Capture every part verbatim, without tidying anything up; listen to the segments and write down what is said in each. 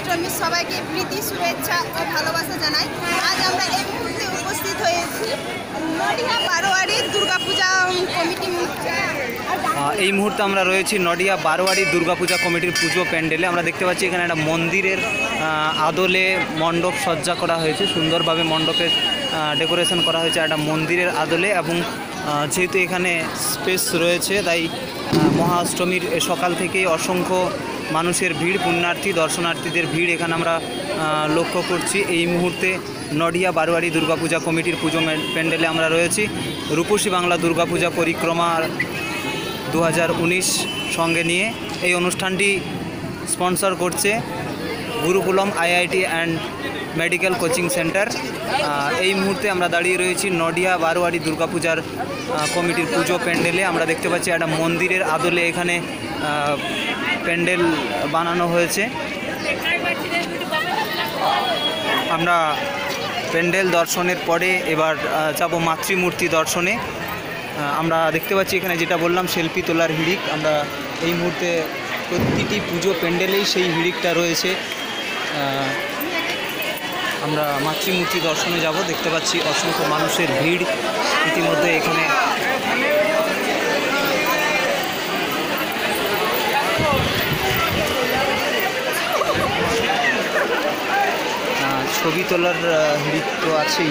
মহাষ্টমীর সবাইকে প্রীতি শুভেচ্ছা ও ভালোবাসা জানাই। আজ আমরা এই মুহূর্তে উপস্থিত হয়েছি নডিহা বারোয়ারি দুর্গাপূজা কমিটি। এই মুহূর্তে আমরা রয়েছি নডিহা বারোয়ারি দুর্গাপূজা কমিটির পুজো প্যান্ডেলে। আমরা দেখতে পাচ্ছি এখানে একটা মন্দিরের আদলে মণ্ডপ সজ্জা করা হয়েছে, সুন্দরভাবে মণ্ডপের ডেকোরেশন করা হয়েছে একটা মন্দিরের আদলে। এবং যেহেতু এখানে স্পেস রয়েছে তাই মহাষ্টমীর সকাল থেকেই অসংখ্য মানুষের ভিড়, পুণ্যার্থী দর্শনার্থীদের ভিড় এখানে আমরা লক্ষ্য করছি। এই মুহূর্তে নডিহা বারোয়ারি দুর্গাপূজা কমিটির পুজো প্যান্ডেলে আমরা রয়েছি। রূপসী বাংলা দুর্গাপূজা পরিক্রমা দু হাজার উনিশ সঙ্গে নিয়ে এই অনুষ্ঠানটি স্পন্সর করছে Gurukulam IIT and medical coaching centre. এই মুহূর্তে আমরা দাঁড়িয়ে রয়েছি নডিহা বারোয়ারি দুর্গাপূজার কমিটির পুজো প্যান্ডেলে। আমরা দেখতে পাচ্ছি একটা মন্দিরের আদলে এখানে প্যান্ডেল বানানো হয়েছে। আমরা প্যান্ডেল দর্শনের পরে এবার যাব মাতৃমূর্তি দর্শনে। আমরা দেখতে পাচ্ছি এখানে যেটা বললাম সেলফি তোলার হিড়িক। আমরা এই মুহূর্তে প্রতিটি পুজো প্যান্ডেলেই সেই হিড়িকটা রয়েছে। আমরা মাতৃমূর্তি দর্শনে যাব। দেখতে পাচ্ছি অসংখ্য মানুষের ভিড় ইতিমধ্যে এখানে। ছবি তোলার হিড়িক তো আছেই।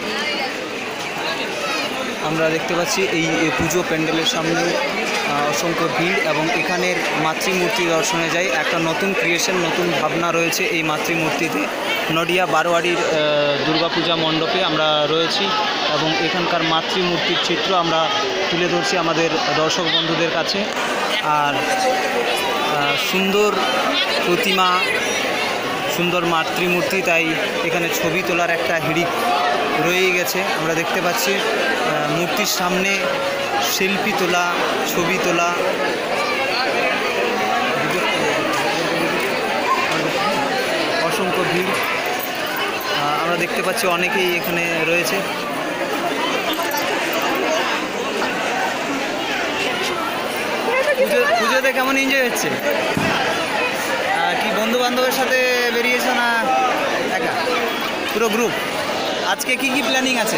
আমরা দেখতে পাচ্ছি এই পুজো প্যান্ডেলের সামনে অসংখ্য ভিড় এবং এখানের মাতৃমূর্তি দর্শনে যাই। একটা নতুন ক্রিয়েশন, নতুন ভাবনা রয়েছে এই মাতৃমূর্তিতে। নডিহা বারোয়ারির দুর্গাপূজা মণ্ডপে আমরা রয়েছি এবং এখানকার মাতৃমূর্তির চিত্র আমরা তুলে ধরছি আমাদের দর্শক বন্ধুদের কাছে। আর সুন্দর প্রতিমা, সুন্দর মাতৃমূর্তি, তাই এখানে ছবি তোলার একটা হিড়িক রয়ে গেছে। আমরা দেখতে পাচ্ছি মূর্তির সামনে সেলফি তোলা, ছবি তোলা। অসংখ্য ভিড় আমরা দেখতে পাচ্ছি, অনেকেই এখানে রয়েছে। পুজো পুজোতে কেমন এনজয় হচ্ছে? কি বন্ধু বান্ধবের সাথে বেরিয়েছো না একা? পুরো গ্রুপ। আজকে কি কি প্ল্যানিং আছে?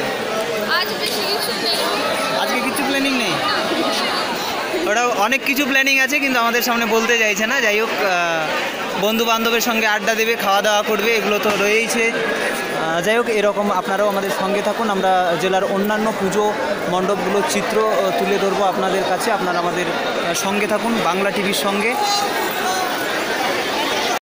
আজকে কিছু প্ল্যানিং নেই। ওটা অনেক কিছু প্ল্যানিং আছে কিন্তু আমাদের সামনে বলতে চাইছে না। যাই হোক, বন্ধু বান্ধবের সঙ্গে আড্ডা দেবে, খাওয়া দাওয়া করবে, এগুলো তো রয়েইছে। যাই হোক, এরকম আপনারাও আমাদের সঙ্গে থাকুন। আমরা জেলার অন্যান্য পুজো মণ্ডপগুলোর চিত্র তুলে ধরবো আপনাদের কাছে। আপনারা আমাদের সঙ্গে থাকুন বাংলা টিভির সঙ্গে।